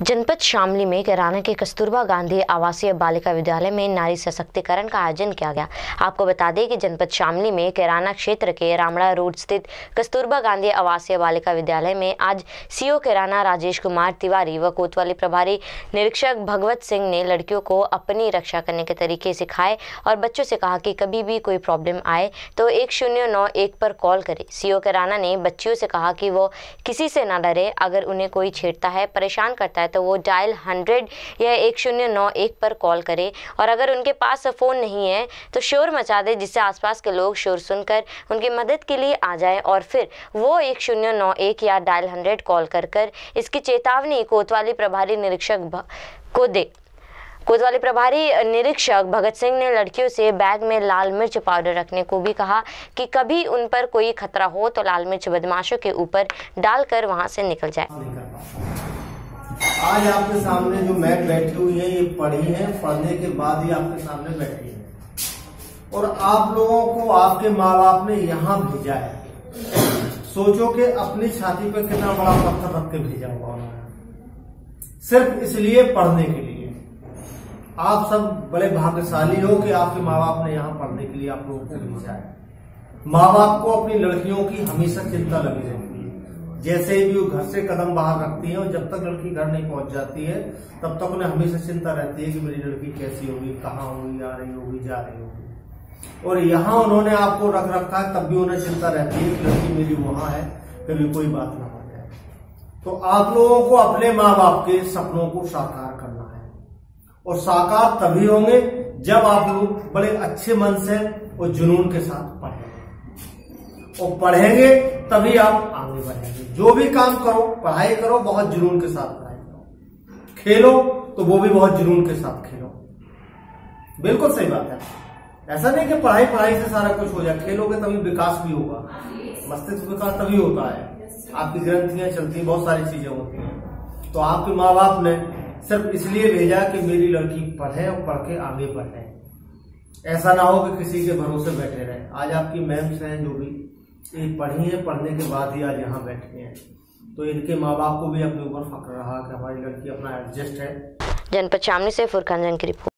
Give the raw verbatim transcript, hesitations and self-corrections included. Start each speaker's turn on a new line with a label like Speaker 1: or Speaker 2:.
Speaker 1: जनपद शामली में कैराना के कस्तूरबा गांधी आवासीय बालिका विद्यालय में नारी सशक्तिकरण का आयोजन किया गया। आपको बता दें कि जनपद शामली में कैराना क्षेत्र के रामड़ा रोड स्थित कस्तूरबा गांधी आवासीय बालिका विद्यालय में आज सीओ कैराना राजेश कुमार तिवारी व कोतवाली प्रभारी निरीक्षक भगवत सिंह ने लड़कियों को अपनी रक्षा करने के तरीके सिखाए और बच्चों से कहा कि कभी भी कोई प्रॉब्लम आए तो एक शून्य नौ एक पर कॉल करें। सीओ कैराना ने बच्चियों से कहा कि वो किसी से ना डरे, अगर उन्हें कोई छेड़ता है, परेशान करता है तो वो डायल हंड्रेड या एक शून्य नौ एक पर कॉल करें और अगर उनके पास फ़ोन नहीं है तो शोर मचा दे, जिससे आसपास के लोग शोर सुनकर उनकी मदद के लिए आ जाएं और फिर वो एक शून्य नौ एक या डायल हंड्रेड कॉल कर कर इसकी चेतावनी कोतवाली प्रभारी निरीक्षक को दे। कोतवाली प्रभारी निरीक्षक भगत सिंह ने लड़कियों से बैग में लाल मिर्च पाउडर रखने को भी कहा कि कभी उन पर कोई खतरा हो तो लाल मिर्च बदमाशों के ऊपर डालकर वहां से निकल जाए।
Speaker 2: आज आपके सामने जो मैट बैठी हुई है ये पढ़ी है, पढ़ने के बाद ही आपके सामने बैठी है और आप लोगों को आपके माँ बाप ने यहाँ भेजा है। सोचो कि अपनी छाती पर कितना बड़ा पत्थर रख के भेजा हुआ उन्होंने, सिर्फ इसलिए पढ़ने के लिए। आप सब बड़े भाग्यशाली हो कि आपके माँ बाप ने यहाँ पढ़ने के लिए आप लोगों को भेजा है। माँ बाप को अपनी लड़कियों की हमेशा चिंता लगी रहती है। जैसे ही वो घर से कदम बाहर रखती है और जब तक लड़की घर नहीं पहुंच जाती है तब तक उन्हें हमेशा चिंता रहती है कि मेरी लड़की कैसी होगी, कहाँ होगी, आ रही होगी, जा रही होगी। और यहाँ उन्होंने आपको रख रखा है तब भी उन्हें चिंता रहती है कि लड़की मेरी वहां है, कभी कोई बात ना हो जाए। तो आप लोगों को अपने माँ बाप के सपनों को साकार करना है और साकार तभी होंगे जब आप लोग बड़े अच्छे मन से और जुनून के साथ पढ़ेंगे और पढ़ेंगे तभी आप आगे बढ़ेंगे। जो भी काम करो, पढ़ाई करो, बहुत जुनून के साथ पढ़ाई करो। खेलो तो वो भी बहुत जुनून के साथ खेलो। बिल्कुल सही बात है। ऐसा नहीं कि पढ़ाई पढ़ाई से सारा कुछ हो जाए, खेलोगे तभी विकास भी होगा। मस्तिष्क विकास तभी होता है, आपकी ग्रंथियां चलती, बहुत सारी चीजें होती हैं। तो आपके माँ बाप ने सिर्फ इसलिए भेजा कि मेरी लड़की पढ़े और पढ़ के आगे बढ़े, ऐसा ना हो कि किसी के भरोसे बैठे रहे। आज आपकी मैम्स हैं जो भी ये पढ़ी है, पढ़ने के बाद ही आज यहाँ बैठे हैं, तो इनके माँ बाप को भी अपने ऊपर फक्र रहा कि हमारी लड़की अपना एडजस्ट है।
Speaker 1: जनपद शामली से फुरकान जंग की रिपोर्ट।